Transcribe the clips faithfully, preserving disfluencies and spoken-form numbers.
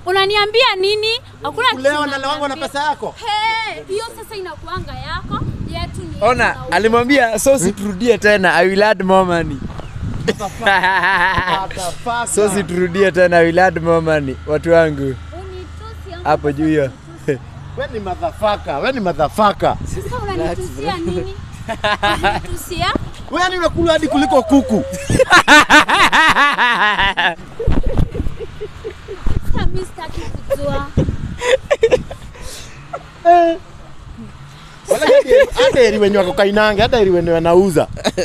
Unaniambia nini? Hakuna kitu. Leo na leo wangu na pesa yako. Hey, hiyo sasa inakuanga yako. Yetu ni. Ona, alimwambia so siturudie tena. I will add more money. So siturudie tena. I will add more money. Watu wangu. Hapo juu hiyo. Wewe ni motherfucker. Wewe ni motherfucker. Sasa unanitusia nini? Unanitusia? Wewe ni unakula hadi kuliko kuku. Sasa mimi sitaki kujua. Wala hata eri wenye wako kainanga, hata eri wenye wanauza.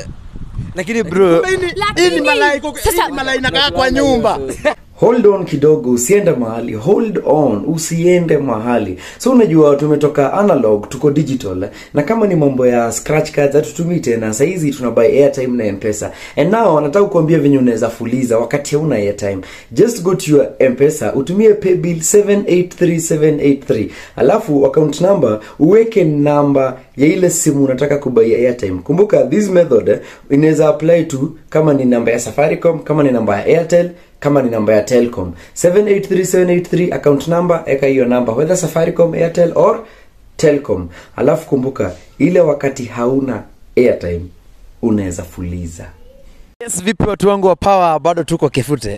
Lakini bro, hii ni malai iko, hii ni malai inakaa kwa nyumba. Hold on kidogo, usiende mahali. Hold on, usiende mahali. So unajua tumetoka analog tuko digital, na kama ni mambo ya scratch cards hatutumii tena. Sasa hizi tunabuy airtime na M-Pesa. And now nataka kukuambia venye unaweza fuliza wakati huna airtime. Just go to your M-Pesa, utumie paybill seven eight three seven eight three. Alafu account number uweke namba ya ile simu unataka kubuy airtime. Kumbuka this method eh, inaweza apply to kama ni namba ya Safaricom, kama ni namba ya Airtel, kama ni namba ya Telcom. seven eight three seven eight three account number, eka hiyo namba whether Safaricom, Airtel or Telcom. Alafu kumbuka ile wakati hauna airtime unaweza fuliza. Yes, vipi watu wangu wa power, bado tuko Kifute.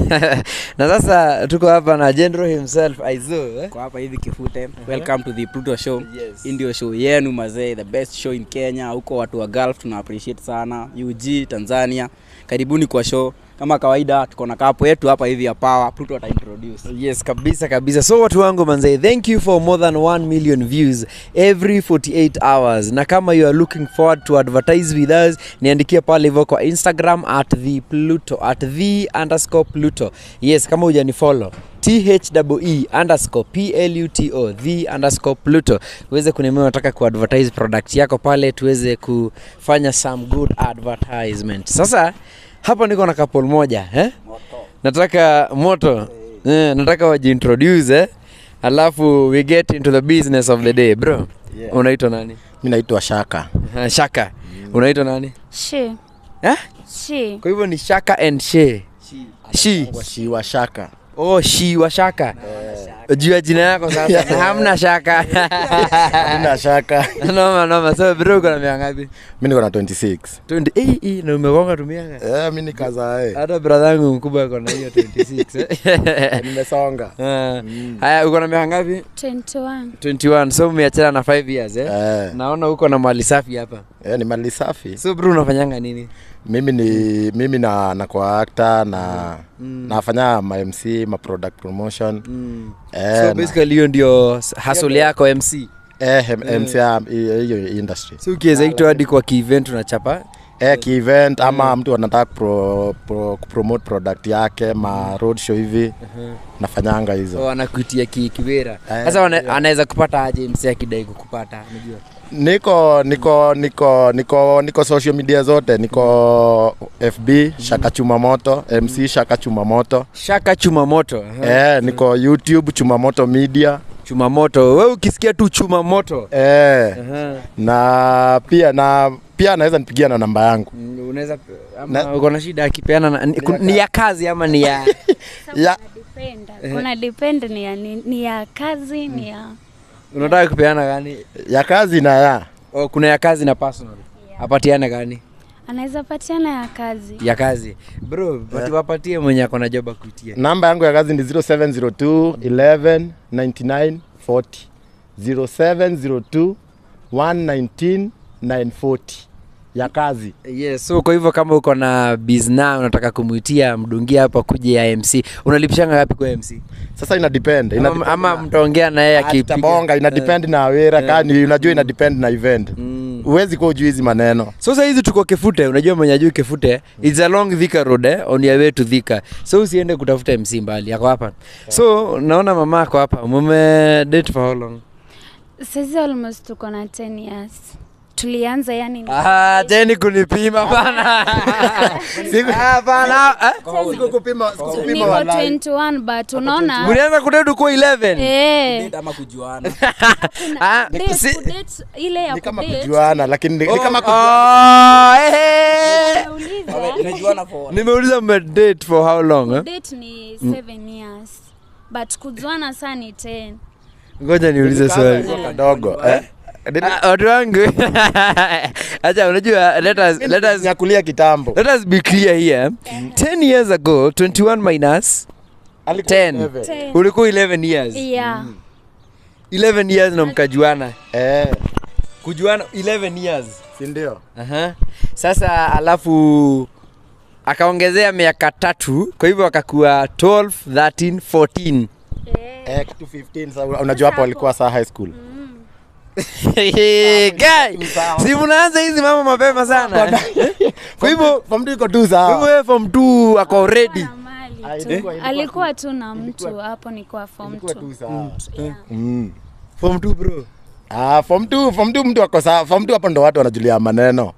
Na sasa tuko hapa na General himself Aizo eh? Kwa hapa hivi Kifute. Welcome to the Pluto Show. Yes. Ndio show yenu mazee, the best show in Kenya. Huko watu wa Gulf tuna appreciate sana. U G Tanzania. Karibuni kwa show. Kama kawaida tuko na kapo yetu hapa hivi ya power, Pluto ata introduce. Yes, kabisa kabisa. So watu wangu manze, thank you for more than one million views every forty-eight hours. Na kama you are looking forward to advertise with us, niandikia pale hivyo kwa Instagram at the Pluto, at the underscore Pluto. Yes, kama hujani follow, T H E E underscore P L U T O, the underscore Pluto. Uweze kuniambia unataka kuadvertise product yako pale, tuweze kufanya some good advertisement. Sasa hapa niko na couple moja eh? Moto. Nataka moto. Hey. Eh, nataka wajiintroduce eh? Alafu we get into the business of the day, bro. Yeah. Unaitwa nani? Mimi naitwa Shaka. Uh, Shaka. Mm. Unaitwa nani? She. Eh? She. Kwa hivyo ni Shaka and She. She. She wa Shaka. Oh, She wa Shaka. Eh. Jua jina yako sasa. Na hamna Shaka. Hamna Shaka. Noma noma. So bro uko na miaka ngapi? Mimi niko na twenty-six. twenty eh eh na umegonga tumianga. Eh, mimi nikaza eh. Hata brother yangu mkubwa yuko na hiyo twenty-six eh. Nimesonga. Ah. Haya uko na miaka ngapi? twenty-one. twenty-one. So umeachana na five years eh? Eh. Naona uko na mali safi hapa. Eh, ni mali safi. So bro unafanyanga nini? Mimi ni mimi na na kwa actor na mm. nafanya ma M C, ma product promotion. Mm. Eh, so basically hiyo ndio hustle yako M C. Eh, M C hiyo industry. So ukiweza ito hadi kwa ki event unachapa? Eh, ki event ama mm. mtu anataka pro, pro, promote product yake, ma road show hivi. Uh-huh. Nafanyanga hizo. Oh, anakuitia ki kiwera. Sasa eh, anaweza kupata aje M C akidai kukupata, unajua? Niko niko niko niko niko social media zote, niko F B Shaka Chumamoto, M C Shaka Chumamoto. Shaka Chumamoto. Uh-huh. Eh, niko YouTube Chumamoto Media. Chumamoto. Wewe ukisikia tu Chumamoto. Eh. Uh-huh. Na pia na pia naweza nipigia na namba yangu. Mm, unaweza ama uko na shida akipeana na, ni, ni ya kazi ama ni ya ya depend. Kuna depend ni ya ni, ni ya kazi, ni ya unataka kupeana gani? Ya kazi na ya. Oh, kuna ya kazi na personal. Yeah. Apatiane gani? Anaweza patiana ya kazi. Ya kazi. Bro, pati wapatie mwenye ako na job akuitie. Namba yangu ya kazi ni zero seven zero two eleven ninety-nine forty. zero seven zero two one one nine nine forty. Ya kazi. Yes, so kwa hivyo kama uko na business unataka kumuitia mdungia hapa kuje ya M C, unalipishanga ngapi kwa M C? Sasa ina depend. Ina ama, ama mtaongea na yeye akipiga. Ina depend uh, na wera uh, kani unajua ina depend na event. Mm. Uwezi kwa ujui hizi maneno. So sasa hizi tuko Kifute, unajua mwenye ajui Kifute, it's along Thika Road eh, on your way to Thika. So usiende kutafuta M C mbali, yako hapa. So naona mama yako hapa. Mume date for how long? Sasa almost tuko na ten years. Tulianza yani ah tena kunipima bana. Siku ah bana siku kupima siku kupima wala twenty-one but unaona mlianza kudate kwa eleven eh date ama kujuana ah date ile ya kudate ni kama kujuana lakini ni kama kujuana eh nimejuana for nimeuliza mme date for how long eh date ni seven years but kujuana sana ni ten. Ngoja niulize swali. Kadogo. Eh? Ah, watu wangu. Acha unajua let us let us nyakulia kitambo. let us be clear here. ten years ago, twenty-one minus ten. ten. Ulikuwa eleven years. Yeah. eleven years na mkajuana. Eh, Kujuana eleven years. si ndio? Aha. Sasa alafu akaongezea miaka tatu, kwa hivyo akakuwa twelve, thirteen, fourteen. Eh. Eh, kitu fifteen sasa unajua hapo walikuwa saa high school. Guy, si mnaanza hizi mama mapema sana. Kwa hivyo Form two iko tu sawa. kwa hivyo wewe form two ako already. Na mali Ah, tu. ilikuwa- ilikuwa Alikuwa tu na mtu hapo ni kwa form Ilikuwa two. tu sawa. Yeah. Mm. Form two bro. Ah, form two, form two mtu ako sawa. Form two hapo ndo watu wanajulia maneno.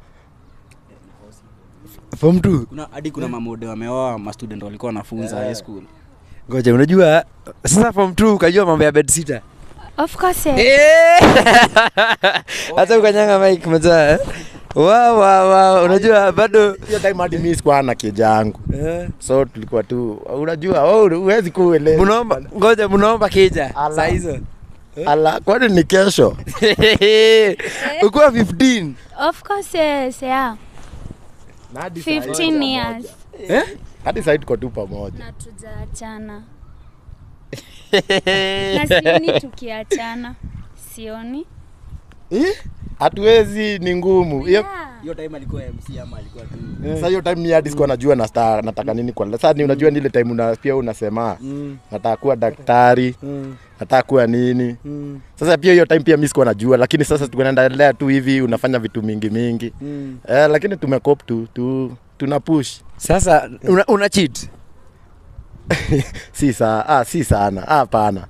Form two. Kuna hadi kuna mamode wameoa ma student walikuwa wanafunza high school. Ngoja unajua sasa form two ukajua mambo ya bed sitter. Of course. Eh. Eh. Hata ukanyanga mic mzaa. Wow wow wow unajua bado Hiyo time hadi mimi sikuwa na kija yangu. eh So tulikuwa tu unajua wewe huwezi kuelewa. mnaomba ngoja mnaomba kija Ala. saa hizo. Ala, kwani ni kesho? Ukuwa fifteen. Of course yes, yeah. Na hadi saa hii fifteen tuko years. pamoja. Eh? Hadi sasa tuko tu pamoja. Na tujaachana. Na sioni tukiachana. Sioni. Eh? Hatuwezi, ni ngumu. Hiyo Yeah. Hiyo time alikuwa M C ama alikuwa tu. sasa hiyo time ni hadi sikuwa najua na star nataka nini kwa. Sasa ni unajua ni ile time una pia unasema nataka kuwa daktari, nataka kuwa nini. Sasa pia hiyo time pia mimi sikuwa najua, lakini sasa tunaendelea tu hivi unafanya vitu mingi mingi. Eh, lakini tumekop tu, tu tuna push. Sasa una, una cheat. Si saa, ah si sana. Ah, hapana.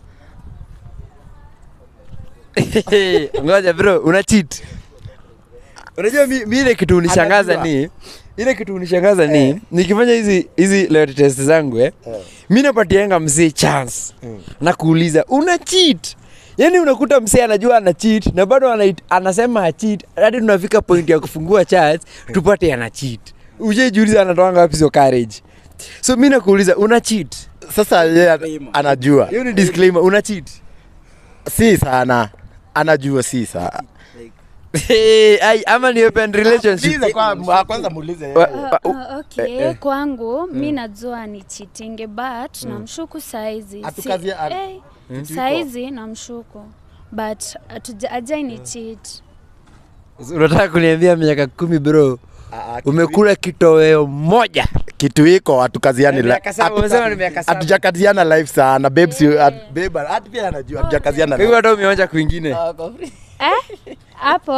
Ngoja bro, una cheat. Unajua mi, mi ile kitu unishangaza Anajua. ni ile kitu unishangaza ni nikifanya hizi hizi loyalty test zangu eh. Eh. Mimi napatianga mzee chance. Mm. Na kuuliza una cheat. Yaani unakuta mzee anajua ana cheat na bado ana, anasema ha cheat. Hadi tunafika point ya kufungua chat tupate ana cheat. Ujejiuliza anatoanga wapi hizo courage. So mimi nakuuliza una cheat. Sasa yeye anajua. Hiyo ni disclaimer, una cheat. Si sana. Anajua si sana. Hey, ai ama ni open relationship. Muulize kwa kwanza muulize yeye. Wa- Uh, uh, okay, kwangu mi najua ni cheating but namshuku saizi. Atukazie- at- eh, saizi namshuku but atuja- ajai ni cheat. Unataka kuniambia miaka kumi bro, Ah, ah, umekula kitoweo moja. kitu iko hatukaziani Miaka saba, umesema ni miaka saba. hatujakaziana live sana babes you- at- babe hata pia anajua hatujakaziana Kwa hivyo hata umeonja kwingine. Eh? Hapo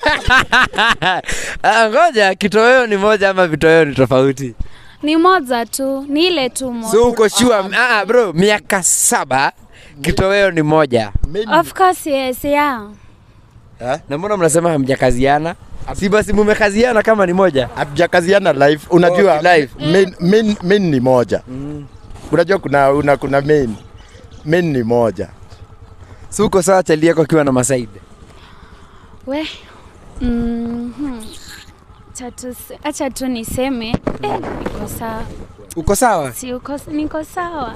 Ah, ngoja kitoweo ni moja ama vitoweo ni tofauti? ni moja tu, ni ile tu moja. So uko sure? Ah ah, bro, miaka saba kitoweo ni moja. Main- Of course yes, yeah. eh? Na mbona mnasema hamjakaziana? Si basi mumekaziana kama ni moja. hatujakaziana live unajua Okay, live. main, main, main ni moja unajua kuna una, kuna main main ni moja So uko sawa chali yako akiwa na masaide. We. Mhm. Chatu acha tu niseme eh, niko sawa. Uko sawa? Si uko niko sawa.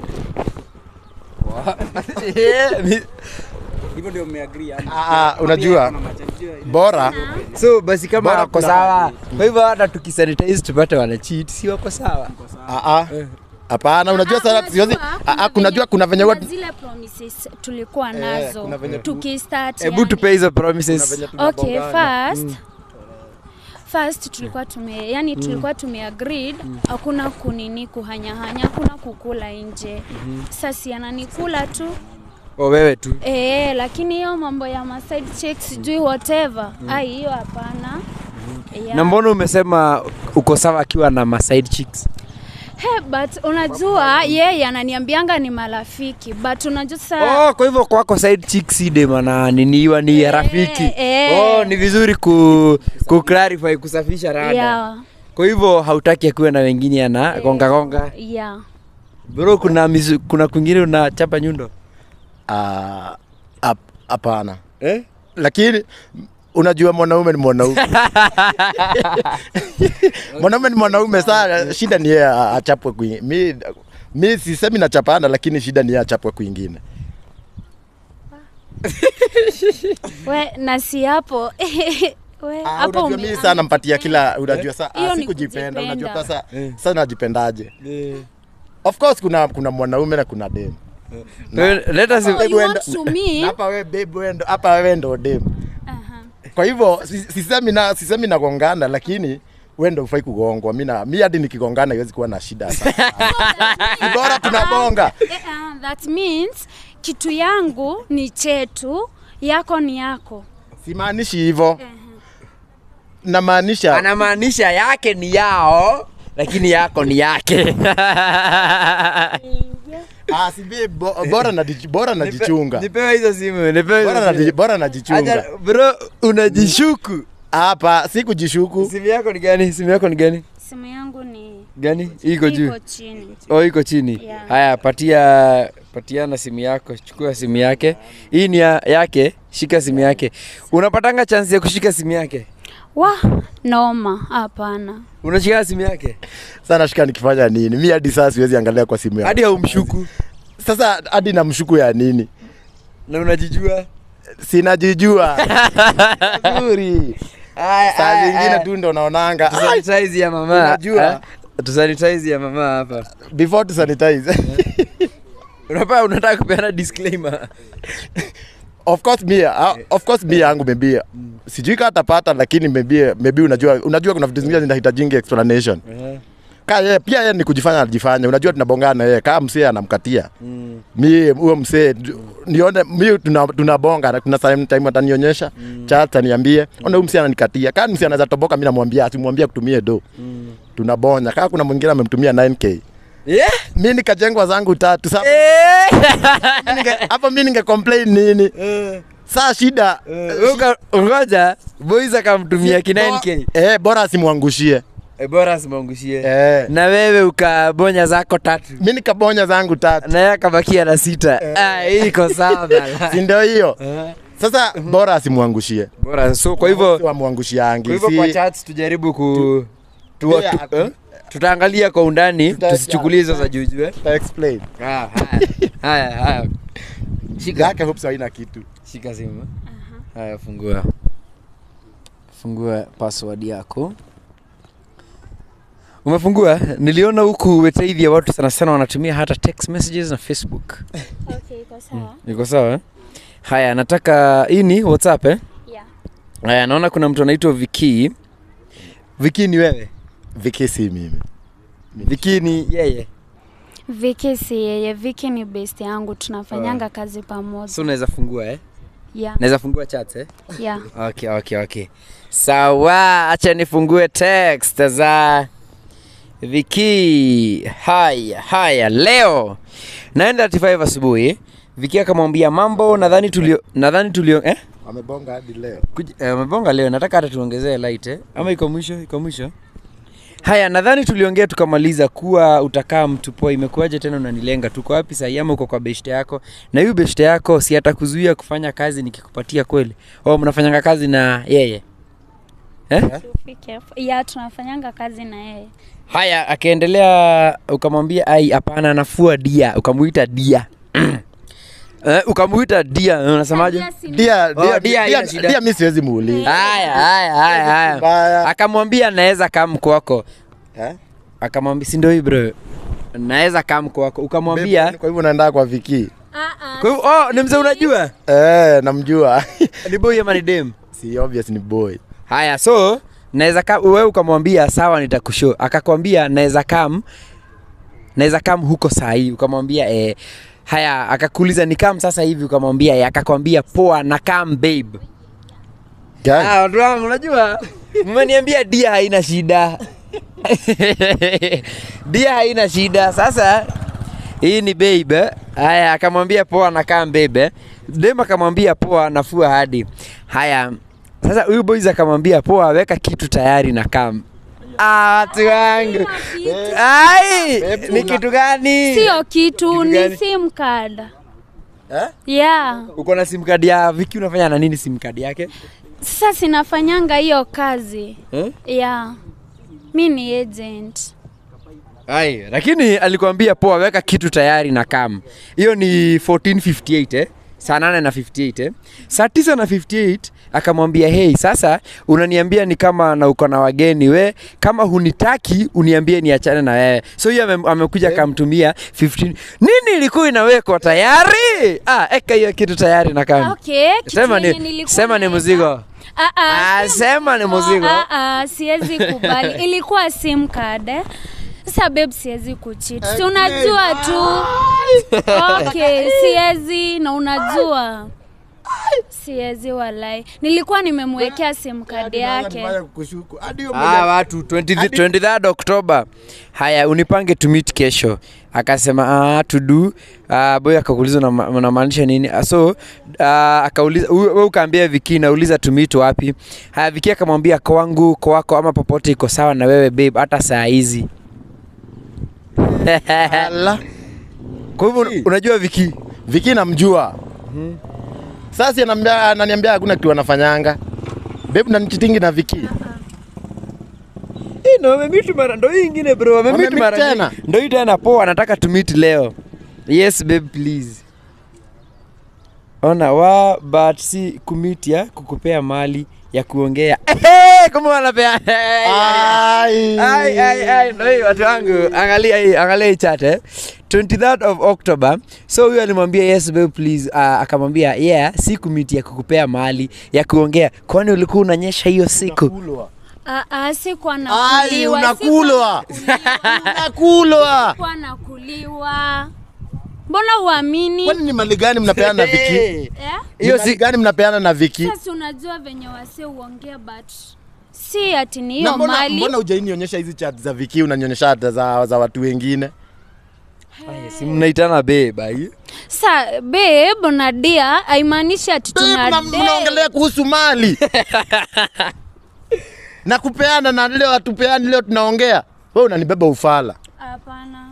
Eh, mi- Hivyo ndio mmeagree ama? Ah, ah, unajua bora So basi kama Bora wako kuna- sawa. Kwa hivyo hata tukisanitize tupate wana cheat, si wako sawa. ah ah hapana unajua sasa siwezi ah ah kunajua kuna venye kuna watu zile promises tulikuwa nazo kuna venye tu- tukistart. Hebu yani- tupe hizo promises. Okay, first first tulikuwa tume yani tulikuwa tumeagreed hakuna kunini kuhanyahanya, hakuna kukula nje. Sasa ananikula tu O wewe tu. eh, lakini hiyo mambo ya ma side checks sijui whatever ai hiyo hapana. Yeah. Na mbona umesema uko sawa akiwa na ma side chicks? Hey, but unajua yeye ananiambianga ni marafiki but unajua sasa Oh, kwa hivyo kwako side chicks si dem na niniwa ni Eh, rafiki. eh. Oh, ni vizuri ku ku clarify kusafisha rada. yeah, Kwa hivyo hautaki akiwa na wengine ana gonga gonga. yeah. Bro, kuna mizu, kuna kwingine unachapa nyundo? ah hap- hapana Eh? lakini unajua mwanaume ni mwanaume mwanaume ni mwanaume sana shida ni yeye a- achapwe kwenye mi Mimi sisemi nachapana, lakini shida ni achapwe kwingine. We na si hapo. We Ah, hapo unajua mimi sana mpatia kila unajua sasa Hiyo si ni kujipenda, unajua kujipenda. sasa sasa najipendaje? Of course kuna kuna mwanaume na kuna dem. Let us Oh, you want to me? Hapa wewe babe wewe ndo hapa wewe ndo dem. Aha. Kwa hivyo si- sisemi na sisemi nagongana, lakini wewe ndo ufai kugongwa. Mimi na mimi hadi nikigongana haiwezi kuwa na shida sana. Ni bora tunabonga. Eh, uh, that means kitu yangu ni chetu, yako ni yako. Simaanishi hivyo. Namaanisha anamaanisha yake ni yao lakini yako ni yake. ah si babe bo- bora na bora najichunga. Nipewe hizo simu, nipewe hizo Bora simu. na bora najichunga. Acha bro, unajishuku. Hapa si kujishuku. Simu yako ni gani? Simu yako ni gani? Simu yangu ni Gani? Iko juu. iko chini. Oh, iko chini. Yeah. Haya, patia patiana simu yako, chukua simu yake. Hii ni ya, yake, shika simu yake. Unapatanga chance ya kushika simu yake? Wa, noma, hapana. Unashika simu yake? Sana shika nikifanya nini? Mimi hadi sasa siwezi angalia kwa simu yangu. Hadi haumshuku. Sasa hadi namshuku ya nini? Na unajijua? Sinajijua. Nzuri. Haya, Saa zingine tu ndo naonanga. Ai, sanitize ya mama. Unajua? Tu sanitize ya mama hapa. before to sanitize. Unapa unataka kupeana disclaimer. Of course me, uh, of course me yangu maybe. Sijui kama atapata, lakini maybe maybe unajua unajua kuna vitu zingine zinahitajingi explanation. Eh. Ka yeye pia yeye ni kujifanya anajifanya. Unajua tunabongana yeye kama msee anamkatia. Mm. Mimi huyo msee nione mimi tuna tunabonga na kuna time time atanionyesha, mm. chat aniambie, ona huyo msee ananikatia. Kama msee anaweza toboka mimi namwambia asimwambie kutumie do. Mm. Tunabonya. Kama kuna mwingine amemtumia nine K. Yeah? Mimi nikajengwa zangu tatu. Sasa Eh. hapo mimi ninge complain nini? Eh. Saa shida Uka ngoja boys akamtumia ki nine K. Eh, bora asimwangushie. E, bora asimwangushie. Eh. Na wewe ukabonya zako tatu. Mimi nikabonya zangu tatu. Na yeye akabakia na sita. Ah, hii iko sawa bana. Si ndio hiyo? Eh. Sasa bora asimwangushie. Bora so kwa hivyo wamwangushiangi. kwa hivyo kwa chats tujaribu ku tu, tu, Yeah, eh? Tutaangalia kwa undani, Tuta- tusichukulie hizo za juju eh. ta explain. Ah, haya. Haya, haya. Shika yake hopes haina kitu. Shika simu. Haya, fungua. Fungua password yako. Umefungua? Niliona huku wetaidhi watu sana sana wanatumia hata text messages na Facebook. Okay, iko sawa. Iko sawa eh? Haya, nataka hii ni WhatsApp eh? Yeah. Haya, naona kuna mtu anaitwa Viki. Viki ni wewe? Viki si mimi. Viki ni yeye. Viki si yeye, Viki ni best yangu, tunafanyanga kazi pamoja. So unaweza fungua eh? Yeah. Naweza fungua chat eh? Yeah. Okay, okay, okay. Sawa, acha nifungue text za Viki. Haya, haya, leo naenda thirty five asubuhi. Viki akamwambia mambo, nadhani tulio nadhani tulio eh? Amebonga hadi leo. Kuj, eh, amebonga leo, nataka hata tuongezee light eh? Ama iko mwisho, iko mwisho. Haya, nadhani tuliongea tukamaliza kuwa utakaa mtu poa. Imekuaje tena unanilenga? Tuko wapi sasa? Ama uko kwa beshte yako? Na hiyo beshte yako si atakuzuia kufanya kazi nikikupatia kweli? Au mnafanyanga kazi na yeye? Eh? Yeah, tunafanyanga kazi na yeye. Haya, akaendelea ukamwambia ai hapana nafua dia, ukamuita dia. Eh, ukamuita dia, unasemaje? Dia, Oh, dia, dia haina dia, shida. dia mimi siwezi muuliza. Haya, haya, haya, haya. Mbaya. Akamwambia naweza kama kwako. Eh? Akamwambia si ndio hii bro. Naweza kama kwako. Ukamwambia Kwa hivyo naenda kwa Viki. Ah ah. kwa hivyo oh, ni mzee unajua? Eh, namjua. Ni boy ama ni dem? Si obvious ni boy. Haya, so naweza kama wewe ukamwambia sawa nitakushow. Akakwambia naweza kama naweza kama huko saa hii. Ukamwambia eh haya, akakuuliza ni kama sasa hivi, ukamwambia eh, akakwambia poa na kama babe. Gani? Ah, watu wangu unajua mmeniambia dia haina shida. Dia haina shida. Sasa hii ni babe. Haya, akamwambia poa na kama babe. Dem akamwambia poa nafua hadi. Haya. Sasa huyu boys akamwambia poa weka kitu tayari na kama. Ah, watu wangu. Ai, ni kitu gani? Sio kitu, Kitu ni gani? sim card. Eh? Yeah. Uko na sim card ya Viki, unafanya na nini sim card yake? Sasa sinafanyanga hiyo kazi. Eh? Yeah. Mi ni agent. Ai, lakini alikwambia poa weka kitu tayari na kam. Hiyo ni fourteen fifty-eight eh. Saa nane na fifty-eight eh. Saa tisa na fifty-eight akamwambia hey, sasa unaniambia ni kama na uko na wageni we, kama hunitaki uniambie niachane na wewe. So hiyo ame, amekuja akamtumia fifteen. Nini ilikuwa inawekwa tayari? Ah, eka hiyo kitu tayari na kam. Okay, Sema ni sema ni mzigo. Ah ah. Ah, sema ni mzigo. Ah ah, siwezi kubali. Ilikuwa sim card. Eh? Sasa babe siwezi kucheat. Si unajua tu. Okay, siwezi na unajua. Siwezi walai. Nilikuwa nimemwekea sim card yake. Ah, watu twentieth October. Haya, unipange to meet kesho. Akasema ah to do. Ah, boy akakuuliza unamaanisha nini? So ah, akauliza wewe ukaambia Viki nauliza to meet wapi? Haya, Viki akamwambia kwangu, kwako ama popote iko sawa na wewe babe, hata saa hizi. Allah. Kwa hivyo unajua Viki? Viki namjua. Mhm. Sasa ananiambia ananiambia hakuna kitu anafanyanga. Babe nanichitingi na Viki. Eh, no wamemitu mara ndo hii nyingine bro, wamemitu mara tena. Ndo hii tena poa, anataka to meet leo. Yes babe please. Ona wa but si kumit ya kukupea mali ya kuongea. Eh, kama wanapea. Ai ai ai ai, ndio watu wangu. Angalia hii, angalia hii chat eh. twenty-third of October. So huyo alimwambia yes babe please, uh, akamwambia yeah, siku miti ya kukupea mali ya kuongea. Kwani ulikuwa unanyesha hiyo siku? Ah ah, sikuwa nakuliwa. Ai, unakulwa. Unakulwa. Sikuwa nakuliwa. Mbona uamini? Kwani ni mali gani mnapeana na Viki? Eh? Hiyo si gani mnapeana na Viki? Sasa unajua venye wase uongea but si ati ni hiyo mali. Mbona hujanionyesha hizi chat za Viki, unanionyesha hata za za watu wengine? Haya, si mnaitana babe ai. Sa babe na dia haimaanishi ati tuna date. Tunaongelea kuhusu mali. Na kupeana na leo atupeani leo tunaongea. Wewe unanibeba ufala. Hapana.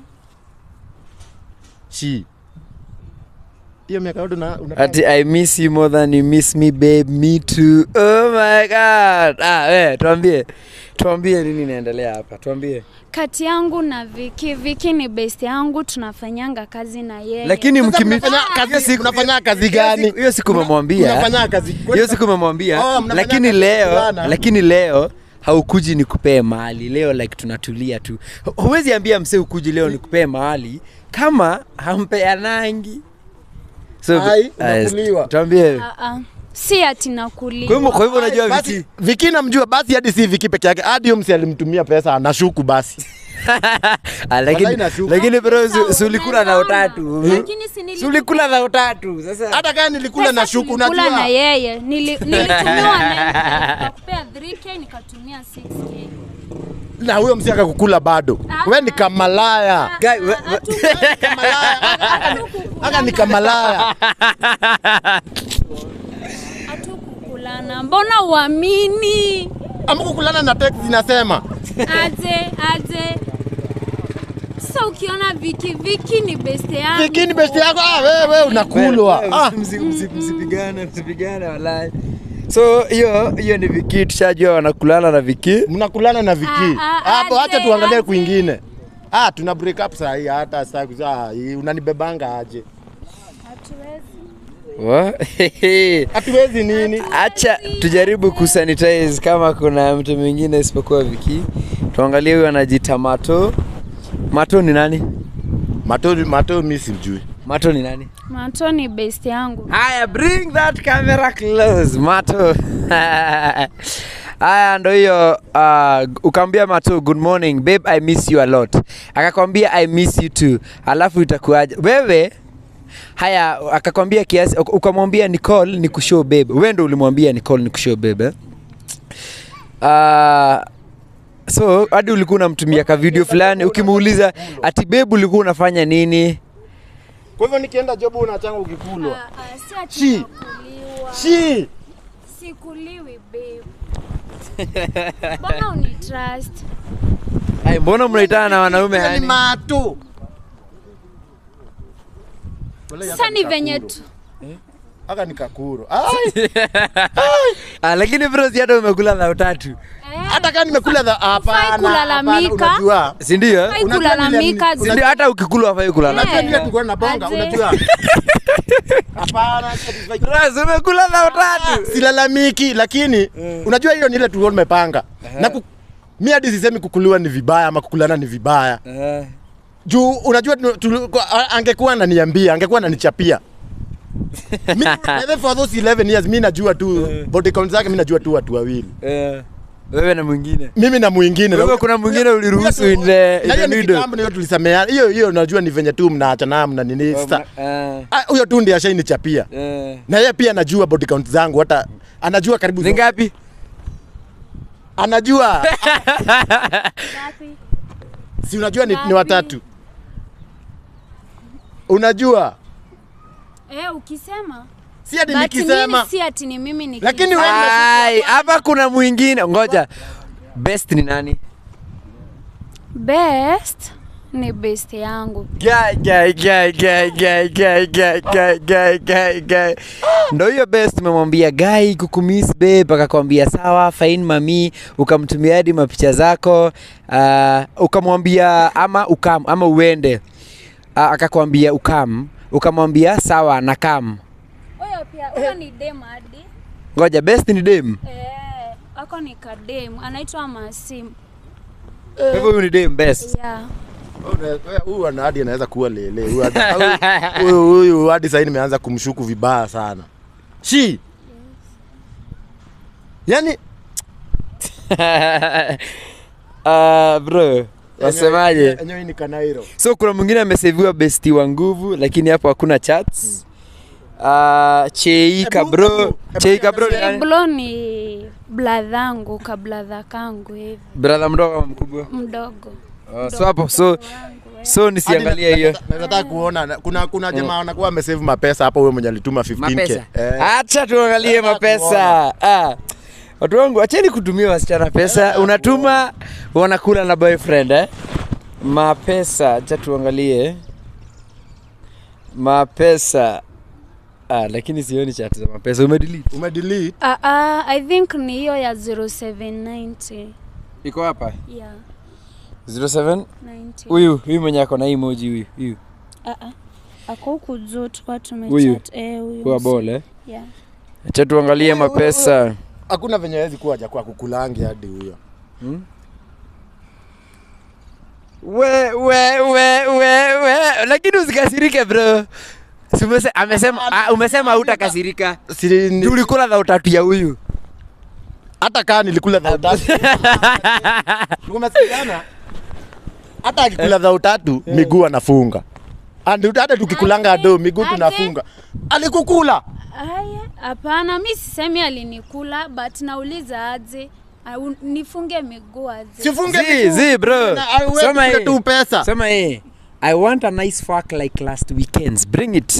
Shi. Hiyo miaka yote na ati I miss you more than you miss me babe, me too. Oh my god. Ah, eh, tuambie. Tuambie nini inaendelea hapa? Tuambie. Kati yangu na Viki, Viki ni best yangu, tunafanyanga kazi na yeye. Lakini mkimifanya kazi, unafanya kazi gani? Hiyo siku umemwambia. Unafanya kazi. Hiyo siku umemwambia. Lakini leo, lakini leo haukuji nikupee mahali. Leo like tunatulia tu. Huwezi ambia msee ukuji leo nikupee mahali kama hampeanangi. So ai nakuliwa. Tuambie. Ah ah. Si ati nakuliwa. Kwa hivyo kwa hivyo unajua Viki. Viki namjua basi hadi si Viki peke yake. Hadi yeye msi alimtumia pesa anashuku basi. Lakini lakini bro sulikula na utatu. Lakini si nilikula. Sulikula na utatu. Sasa hata kama nilikula na shuku unajua. Nilikula na yeye. Nilitumiwa na nikakupea three K nikatumia six K. Na huyo msi akakukula bado. Wewe ni kamalaya. Guy, kamalaya. Aka ni kamalaya. Atukukulana. Mbona uamini? Amkukulana na text zinasema. Aje, aje. Sasa ukiona Viki, Viki ni best yangu. Viki ni best yako. Ah wewe unakulwa. Ah msipigane, msipigane wallahi. So hiyo hiyo ni Viki, tushajua wanakulana na Viki. Mnakulana na Viki. Hapo acha tuangalie kwingine. Ah tuna break up saa hii hata saa kuzaa unanibebanga aje. Hatuwezi. Hatuwezi nini? Acha tujaribu kusanitize kama kuna mtu mwingine isipokuwa Viki. Tuangalie huyu anajiita Mato. Mato ni nani? Mato Mato mimi simjui. Mato ni nani? Mato ni best yangu. Haya, bring that camera close, Mato. Haya ndo hiyo uh, ukamwambia Mato good morning babe, I miss you a lot. Akakwambia I miss you too. Alafu itakuaje? Wewe haya akakwambia kiasi ukamwambia Nicole ni kushow babe. Wewe ndo ulimwambia Nicole ni kushow babe. Ah uh, so hadi ulikuwa unamtumia ka video fulani ukimuuliza ati babe ulikuwa unafanya nini? Kwa hivyo nikienda job unachanga ukikulwa. Ah ah, si ati nakuliwa. Shi. Sikuliwi babe. Mbona uni trust? Ai mbona mnaitana na wanaume yani? Ni Mato. Sasa ni venye tu. aka nikakuro. Ai. Ah, lakini bro si hata umekula dhao tatu. Hata kama nimekula dha hapana. Kulalamika. Unajua? Si ndio? Hai kulalamika. Si ndio hata ukikula hafai kulalamika. Unajua nile tulikuwa tunabonga, unajua? Hapana. Bro umekula dhao tatu. Silalamiki lakini unajua hiyo ni ile tulikuwa tumepanga. Na ku, mimi hadi sisemi kukuliwa ni vibaya ama kukulana ni vibaya. Eh. Juu unajua tu, tu, angekuwa ananiambia, angekuwa ananichapia. Mimi for those eleven years mimi najua tu body count zake, mimi najua tu watu wawili. Eh. Wewe na mwingine. Mimi na mwingine. Wewe kuna mwingine uliruhusu in the in the middle. Kitambo ndio tulisamea. Hiyo hiyo unajua ni venye tu mnaachana mna nini sasa. Eh. Huyo tu ndiye ashanichapia. Eh. Na yeye pia anajua body count zangu, hata anajua karibu ni ngapi? Anajua. Ngapi? Si unajua ni, ni watatu. Unajua? Eh, ukisema. Si ati nikisema. Si ati ni mimi nikisema. Lakini wewe ai hapa kuna mwingine. Ngoja. Best ni nani? Best ni best yangu. Guy guy guy guy guy guy guy guy guy guy guy. Ndio hiyo best umemwambia guy kukumiss babe akakwambia sawa fine mami, ukamtumia hadi mapicha zako, uh, ukamwambia ama ukam ama uende. Uh, akakwambia ukam, ukamwambia sawa na kam. Huyo pia huyo ni dem hadi. Ngoja best ni dem. Eh, ako ni kadem, anaitwa Masim. Kwa hivyo huyu ni dem best. Yeah. huyu ana hadi anaweza kuwa lele. Huyu huyu hadi sasa nimeanza kumshuku vibaya sana. Shi. Yaani Ah, bro. Wasemaje? Enyewe ni Kanairo. So kuna mwingine ameseviwa bestie wa nguvu lakini hapo hakuna chats. Ah, Cheika bro. Cheika bro. Bro ni bladhangu ka bladha kangu hivi. Brother mdogo au mkubwa? Mdogo. Oh, so hapo so so nisiangalia hiyo. Nataka kuona kuna kuna jamaa anakuwa amesave mapesa hapo, wewe mwenye alituma fifteen K. Eh. Acha tuangalie mapesa. Ah. Watu wangu acheni kutumia wasichana pesa. Unatuma wanakula na boyfriend eh? Mapesa, acha tuangalie. Mapesa. Ah, lakini sioni chat za mapesa. Umedelete? Umedelete? Ah ah, I think ni hiyo ya zero seven nine zero. Iko hapa? Yeah. zero seven nine zero. Huyu, huyu mwenye ako na emoji huyu. Huyu. Ah ah. Ako huku juu tukwa Huyu. tumechat eh huyu. Kwa bole. Yeah. Acha tuangalie mapesa. Hakuna venye hawezi kuwa haja kwa kukulangi hadi huyo. Hmm? We we we we we lakini usikasirike bro. Sumese amesema ah, umesema hutakasirika. Si tulikula za utatu ya huyu. Hata kama nilikula za utatu. Tumesikizana. Hata akikula za utatu miguu anafunga. Andi hata tukikulanga do miguu tunafunga. Alikukula? Aya, hapana, mimi sisemi alinikula but nauliza aje. Uh, nifunge miguu aje. Sifunge miguu. Zi bro. Sema hii tu pesa. Sema hii. I want a nice fuck like last weekends. Bring it.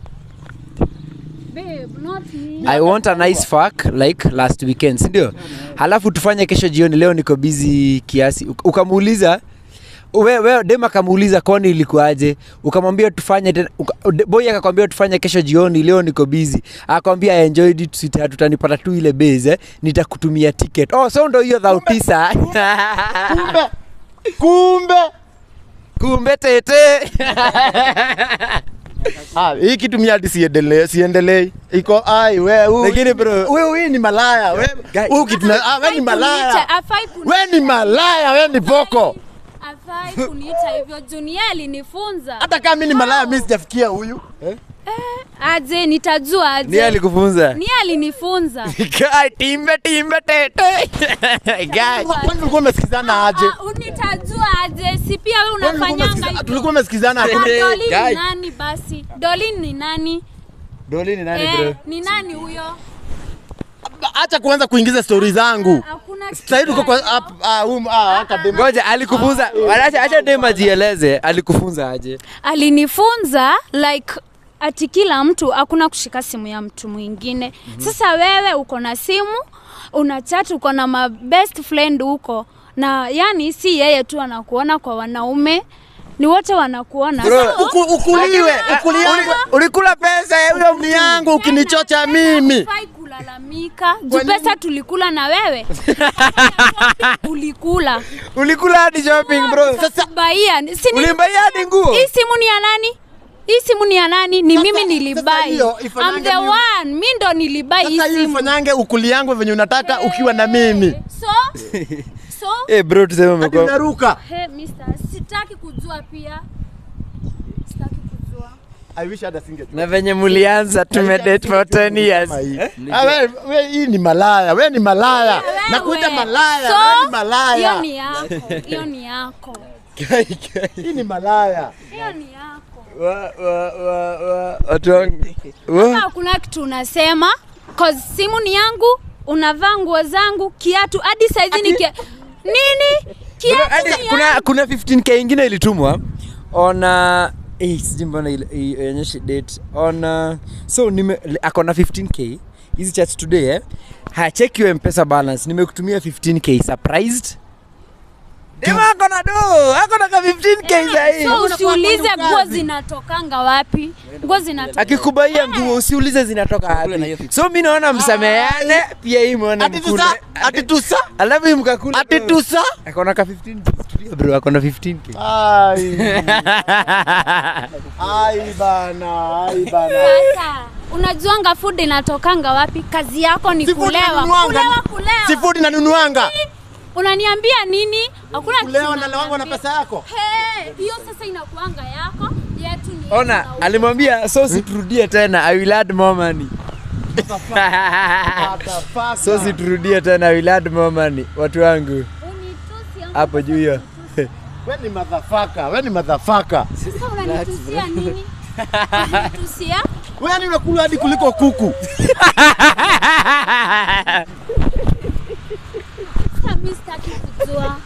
Babe, not me. I want a nice fuck like last weekends, ndio? Halafu tufanye kesho jioni, leo niko busy kiasi. Ukamuuliza wewe wewe dema kamuuliza kwani ilikuaje? Ukamwambia tufanye tena, boy akakwambia tufanye kesho jioni, leo niko busy. Akamwambia I enjoyed it sweetheart, tutanipata tu ile base eh, nitakutumia ticket. Oh, so ndio hiyo dhao tisa. Kumbe. Kumbe. Kumbe tete. Ah, hii kitu mimi hadi siendelee, siendelee. Iko ai wewe. Lakini bro, wewe ni malaya. Wewe huyu kitu ah, wewe ni malaya. Wewe ni malaya, wewe ni poko. Afai kuniita hivyo, Junior alinifunza. Hata kama mimi ni malaya mimi sijafikia huyu. Eh? Eh, aje nitajua aje. Ni alikufunza? Ni alinifunza. Guy timbe timbe tete. Guy. Kwani ulikuwa umesikizana aje? Ah, unitajua aje? Si pia wewe unafanyanga hivyo. Tulikuwa umesikizana. Dolly ni nani basi? Dolly ni nani? Dolly ni nani eh, bro? Ni nani huyo? Acha kuanza kuingiza story zangu. Hakuna kitu. Sasa hivi uko kwa ah um ah academy. Ngoja alikufunza. Acha acha dema jieleze, alikufunza aje? Alinifunza like ati kila mtu hakuna kushika simu ya mtu mwingine. Mm-hmm. Sasa wewe uko na simu, una chat, uko na ma best friend huko. Na yani si yeye tu anakuona, kwa wanaume ni wote wanakuona. Uku, ukuliwe, ukuliwe. Ulikula pesa ya huyo ukuli yangu ukinichocha mimi. Hufai kulalamika. Juu pesa tulikula na wewe. Ulikula. Ulikula hadi shopping bro. Sasa baia. Ulimbaia hadi nguo. Hii simu ni ya nani? Hii simu ni ya nani? Ni mimi nilibai. I'm the one. Mimi ndo nilibai hii simu. Sasa hiyo ifanyange ukuli yangu venye unataka ukiwa na mimi. So? So? Eh bro tuseme umekuwa. Hadi unaruka. Hey mister, sitaki kujua pia. Sitaki kujua. I wish hada singejua. Na venye mulianza tumedate for ten years. Ah wewe wewe hii ni malaya. Wewe ni malaya. Nakuita malaya. Wewe ni malaya. Hiyo ni yako. Hiyo ni yako. Hii ni malaya. Hiyo ni yako. Wa wa wa wa watu wangu. Wa. Hakuna kitu unasema cause simu ni yangu, unavaa nguo zangu, kiatu hadi saizi ni kia... nini? Kiatu ni Kuna kuna fifteen K ingine ilitumwa on uh, eh sijui mbona ionyeshe date on uh, so nime akona fifteen K hizi chat today eh. Ha check your M-Pesa balance. Nimekutumia fifteen K surprised. Dema akona do, akona ka fifteen K zaidi. So usiulize nguo zinatokanga wapi? Nguo zinatoka. Akikubaia nguo usiulize zinatoka wapi. So mimi naona msameane pia hii muone mkule. Ati tusa? Alafu mkakula. Ati tusa? Akona ka fifteen K bro, akona fifteen K. Ai. Ai bana, ai bana. Sasa unajuanga food inatokanga wapi? Kazi yako ni kulewa. Kulewa kulewa. Si food nanunuanga. Unaniambia nini? Hakuna kitu. Kulewa na lewangu na pesa yako. Hey, hiyo sasa inakuanga yako. Yetu ni. Ona, alimwambia so siturudie tena, I will add more money. So siturudie tena, I will add more money. Watu wangu. Unitusi yangu. Hapo juu hiyo. Wewe ni motherfucker, wewe ni motherfucker. Sasa unanitusia nini? Unanitusia? Wewe ni unakula hadi kuliko kuku. Sasa mimi sitaki kujua.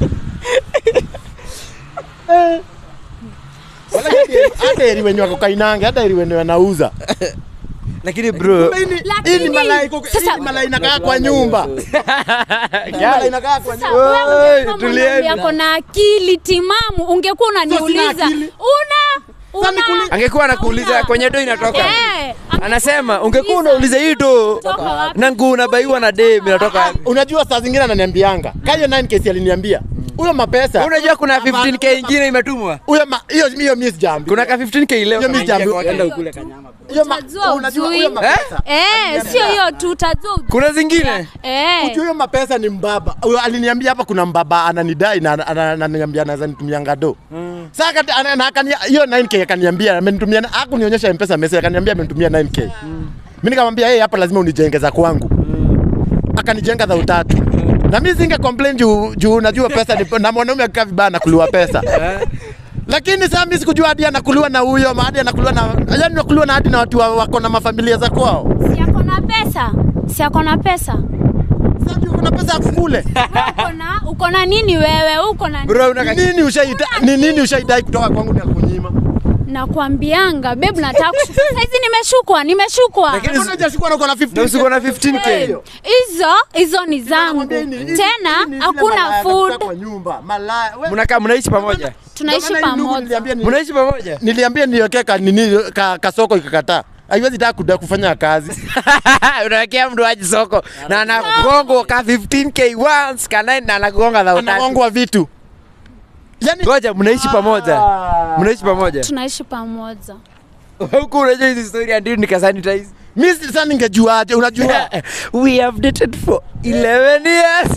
Wala hata eri wenye wako kainange, hata eri wenye wanauza. Lakini bro, hii ni malai iko, hii ni malai inakaa kwa nyumba. Malai inakaa kwa nyumba. Wewe tulieni. Yako na akili timamu, ungekuwa unaniuliza. Una Una angekuwa anakuuliza kwenye do inatoka. Eh, anasema ungekuwa unauliza hii do na nguo unabaiwa na dem inatoka. Unajua saa zingine ananiambianga, kayo nine K aliniambia. Huyo mapesa. Unajua kuna fifteen K ingine imetumwa? Huyo hiyo hiyo miss jambi. Kuna ka fifteen K leo. Hiyo miss jambi. Kwenda ukule kanyama. Hiyo unajua huyo mapesa. Eh, sio hiyo tu utajua. Kuna zingine? Eh. Huyo mapesa ni mbaba. Huyo aliniambia hapa kuna mbaba ananidai na ananiambia anaweza nitumia ngado. Sasa akaniambia hiyo nine K akaniambia amenitumia, hakunionyesha M-Pesa message, akaniambia amenitumia nine K. Mimi nikamwambia yeye hapa lazima unijengeza kwangu. Akanijenga za utatu. Na mimi singe complain juu juu unajua pesa ni na mwanaume akikaa vibaya nakuliwa pesa. Lakini sasa mimi sikujua hadi anakuliwa na huyo, hadi anakuliwa na yaani anakuliwa na hadi na watu wako na mafamilia za kwao. Si yako na pesa? Si yako na pesa? Sasa uko na pesa kule. Uko na uko na nini wewe? Uko na bro una nini ushaita ni nini ushaidai kutoka kwangu na kunyima? Nakwambianga babe nataka kushuka. Saizi nimeshukwa, nimeshukwa. Lakini unajashukwa na uko na fifteen K. uko na fifteen K. Hizo hizo ni zangu. Tena hakuna food. Kwa nyumba, malaya. Mnakaa mnaishi pamoja? Tunaishi pamoja. Mnaishi pamoja? Niliambia niwekeka nini ka, kasoko ikakataa. Haiwezi taka kufanya kazi. Unawekea mtu aje soko na anagongo ka fifteen K once kana na anagonga za utatu. Anagonga vitu. Yaani ngoja mnaishi pamoja. Mnaishi pamoja? Tunaishi pamoja. Huko unajua hizi story ndio nikasanitize. Mimi sasa ningejuaje? Unajua we have dated for eleven years.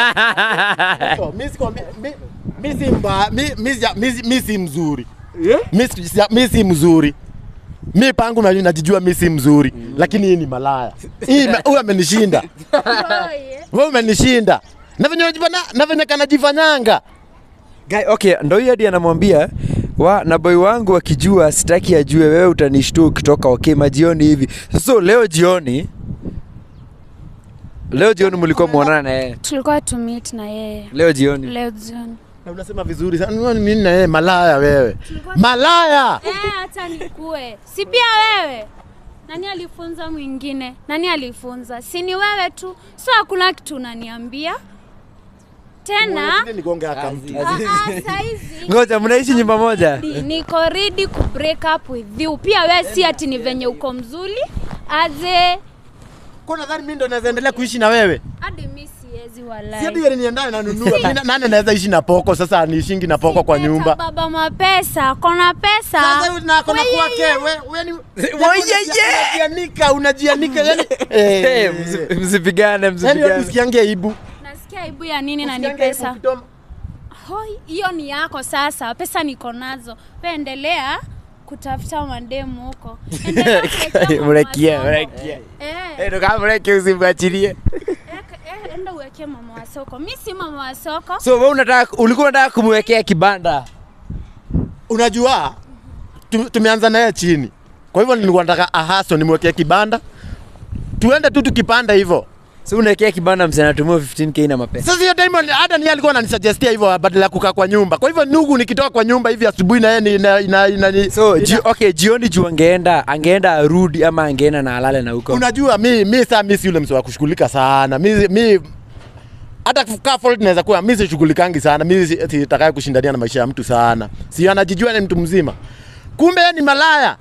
Mimi sikwambia mimi si mba mimi mimi si mzuri. Mimi si mzuri. Mimi pangu na najijua mimi si mzuri, lakini hii ni malaya. Hii huyu amenishinda. Wewe umenishinda. Na venye unajifanya na venye kanajifanyanga. Guy, okay, ndio hiyo hadi anamwambia wa na boy wangu akijua sitaki ajue wewe utanishtua ukitoka okay majioni hivi. So leo jioni Leo jioni mlikuwa muonana na yeye? Tulikuwa tu meet na yeye. Leo jioni. Leo jioni. Na unasema vizuri sana. Mimi na yeye malaya wewe. Malaya. Eh, acha nikue. Si pia wewe. Nani alifunza mwingine? Nani alifunza? Si ni wewe tu. So hakuna kitu unaniambia. Tena nigonge akamtu. ah, ah, saizi Ngoja mnaishi nyumba moja? niko ready ku break up with you. Pia wewe si ati ni venye uko mzuri aje. Kwa nadhani mimi ndo naweza endelea kuishi na wewe? Hadi mimi siwezi walai. Si hadi yeye niendaye na nunua. Mimi nani anaweza ishi na poko sasa niishingi na poko kwa nyumba? Baba mapesa, kona pesa. Sasa wewe na kona kwake wewe wewe ni unajianika unajianika yani Eh, msipigane yani msipigane. usikiange aibu. Nasikia aibu ya nini na ni pesa? Hoi, hiyo ni yako sasa. Pesa niko nazo. Pendelea kutafuta mandemu huko. Endelea kuwekea mama Mrekia, soko. mrekia. Eh. Eh, ndo kama mrekia usimwachilie. Eh, eh, enda uweke mama wa soko. Mimi si mama wa soko. So wewe unataka ulikuwa unataka kumwekea kibanda? Unajua tu, tumeanza naye chini. Kwa hivyo nilikuwa nataka ahaso nimwekee kibanda. Tuende tu tukipanda hivyo. So unawekea kibanda msana tumio fifteen K na mapesa. Sasa hiyo Diamond hata ni alikuwa ananisuggest hivyo badala ya kukaa kwa nyumba. Kwa hivyo nugu nikitoka kwa nyumba hivi asubuhi na yeye ni ina, ina, ina, ina, So ji, okay, jioni juu angeenda angeenda arudi ama angeenda na alale na huko. unajua mi mi saa mi si yule mtu wa kushughulika sana. Mi mi hata kukaa fault naweza kuwa mi sishughulikangi sana. Mi sitakaye kushindania na maisha ya mtu sana. Si anajijua ni mtu mzima. Kumbe yeye ni malaya.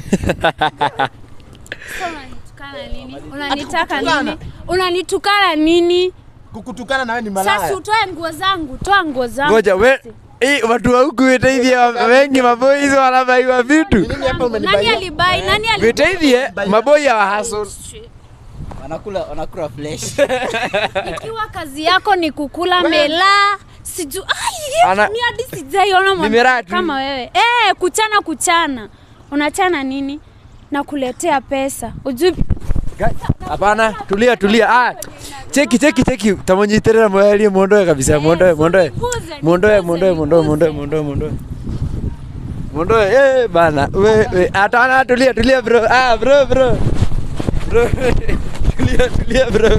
Unanitukana nini? Unanitaka nini? Unanitukana nini? Kukutukana na wewe ni malaya. Sasa utoe nguo zangu, toa nguo zangu. Ngoja we eh, watu wa huku wetaithia wengi maboys wanabaiwa vitu. Nini hapa Nani umenibaia? alibai? Nani alibai? Wetaithia maboy ya hustle. Wanakula wanakula flesh. Ikiwa kazi yako ni kukula mela, siju ai Ana- ni hadi sijaiona mwanamke Nimeratu. kama wewe. Eh, kuchana kuchana. Unachana nini? Na kuletea pesa. Ujui Hapana, tulia tulia. Ah, cheki cheki cheki. Tamonyiterera mwali muondoe kabisa, muondoe muondoe. Muondoe muondoe muondoe muondoe muondoe muondoe. Muondoe eh bana. We we atana tulia tulia bro. Ah bro bro. Bro. Tulia tulia bro.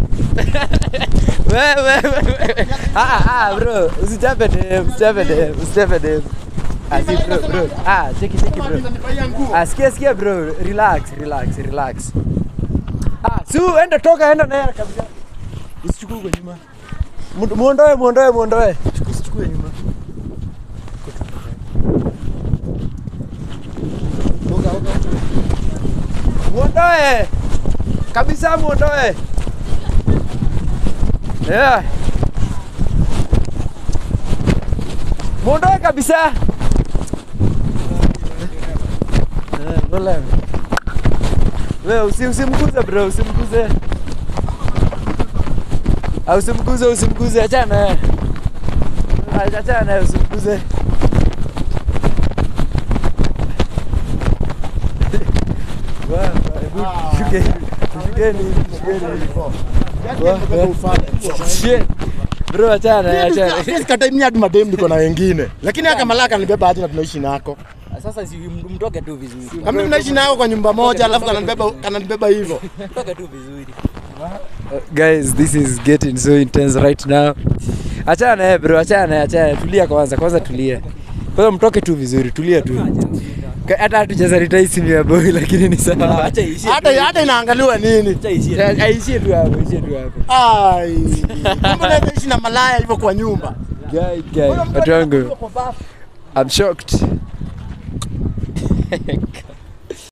We we we. Ah ah bro. Usichape dem, usichape dem, usichape dem. Asi bro bro. Ah, cheki cheki bro. Ah, sikia sikia bro. Relax, relax, relax. Ah, su enda toka enda naye kabisa. Usichukue kwa nyuma. Mu- Muondoe muondoe muondoe. Usichukue nyuma. Toka toka. Muondoe. Kabisa muondoe. Yeah. Muondoe kabisa. Eh, wala. Wewe usi usimguze bro, usimguze. Au usimguze, usimguze, achana. Achana, usimguze. Wow, shukeni, shukeni, shukeni. Shit. Bro, achana, achana. Sisi kata mimi hadi madem niko na wengine. Lakini haka malaka nibeba aje na tunaishi nako. Sasa si mtoke tu vizuri. Kama tunaishi nako kwa nyumba moja alafu kananibeba kananibeba hivyo. Mtoke tu vizuri. Uh, guys, this is getting so intense right now. Achana naye bro, achana naye, achana. Tulia kwanza, kwanza tulia. Kwanza mtoke tu vizuri, tulia tu. Ka- Hata hatujaza retai simu ya boy lakini ni sawa. Acha ishie. Hata hata inaangaliwa nini? Acha ishie. Aishie tu hapo, aishie tu hapo. Ai. Kumbe naweza ishi na malaya hivyo kwa nyumba. Guy, guy, watu wangu. I'm shocked.